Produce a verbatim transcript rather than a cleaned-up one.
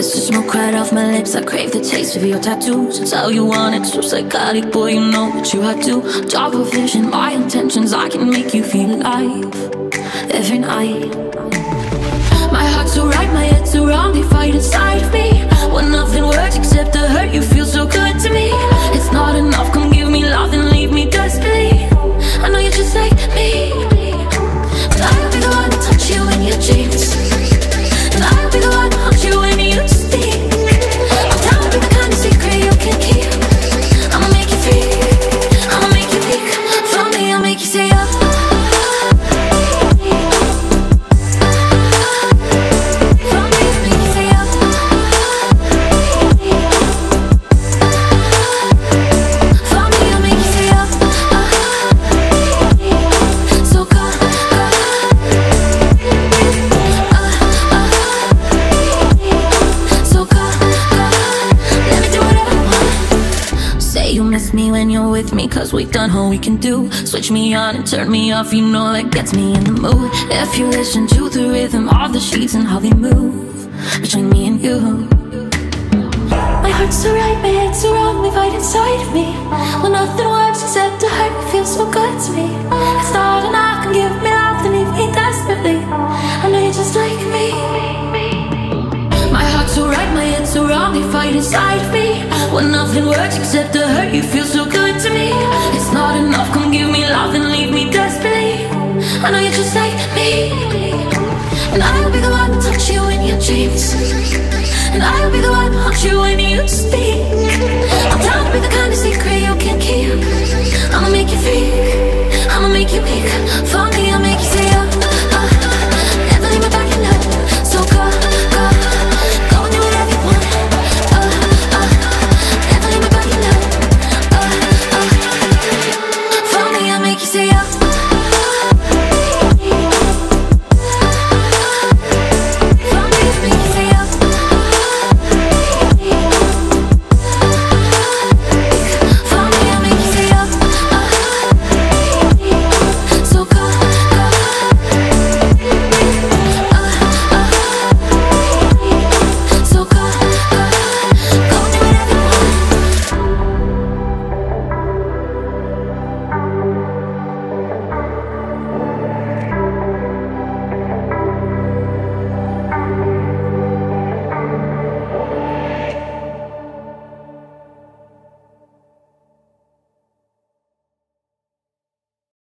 Kiss the smoke right off my lips. I crave the taste of your tattoos. It's how you want it, so psychotic, boy, you know what you have to. Dark vision, my intentions, I can make you feel alive every night. My heart's so right, my head's so wrong. They fight inside of me when nothing works except the hurt. You feel so good to me. It's not enough, come give me love and leave me desperately. I know you're just like me, and I'll be the one to touch you in your dreams, and I'll be the one to haunt you when you sleep. I'm down to be the kind of secret you can keep. I'ma make you feel, I'ma make you peek. For me, I'll make you say oh. Me when you're with me, cause we've done all we can do. Switch me on and turn me off, you know that gets me in the mood. If you listen to the rhythm of the sheets and how they move between me and you. My heart's so right, my head's so wrong. They fight inside of me when nothing works except to hurt. It feels so good to me. It's not enough, can give me love and leave me desperately. I know you're just like me. My heart's so right, my head's so wrong. They fight inside of me when nothing works except to hurt. You feel so good to me. It's not enough, come give me love and leave me desperately. I know you're just like me, and I'll be the one to touch you in your dreams, and I'll be the one to haunt you when you sleep.